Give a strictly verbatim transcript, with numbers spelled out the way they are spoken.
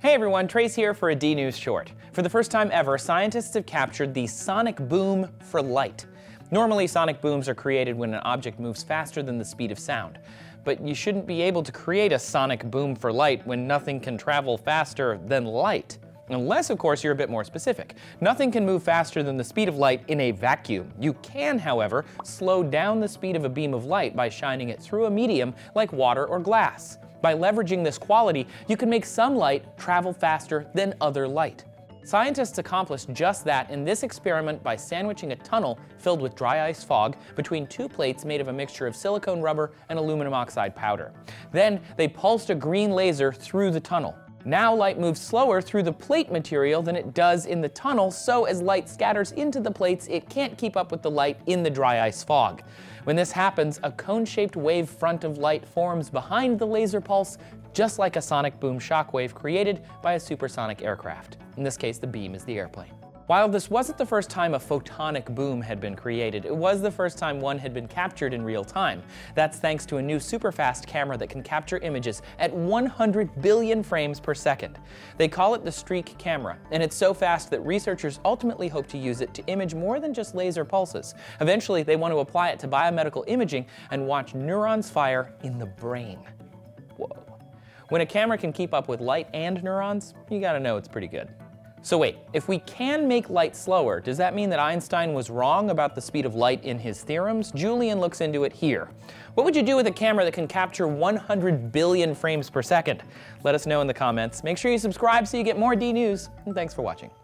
Hey everyone, Trace here for a D-News short. For the first time ever, scientists have captured the sonic boom for light. Normally, sonic booms are created when an object moves faster than the speed of sound. But you shouldn't be able to create a sonic boom for light when nothing can travel faster than light. Unless, of course, you're a bit more specific. Nothing can move faster than the speed of light in a vacuum. You can, however, slow down the speed of a beam of light by shining it through a medium like water or glass. By leveraging this quality, you can make some light travel faster than other light. Scientists accomplished just that in this experiment by sandwiching a tunnel filled with dry ice fog between two plates made of a mixture of silicone rubber and aluminum oxide powder. Then they pulsed a green laser through the tunnel. Now light moves slower through the plate material than it does in the tunnel, so as light scatters into the plates, it can't keep up with the light in the dry ice fog. When this happens, a cone-shaped wave front of light forms behind the laser pulse, just like a sonic boom shockwave created by a supersonic aircraft. In this case, the beam is the airplane. While this wasn't the first time a photonic boom had been created, it was the first time one had been captured in real time. That's thanks to a new superfast camera that can capture images at one hundred billion frames per second. They call it the streak camera, and it's so fast that researchers ultimately hope to use it to image more than just laser pulses. Eventually, they want to apply it to biomedical imaging and watch neurons fire in the brain. Whoa. When a camera can keep up with light and neurons, you gotta know it's pretty good. So wait, if we can make light slower, does that mean that Einstein was wrong about the speed of light in his theorems? Julian looks into it here. What would you do with a camera that can capture one hundred billion frames per second? Let us know in the comments. Make sure you subscribe so you get more D-News, and thanks for watching.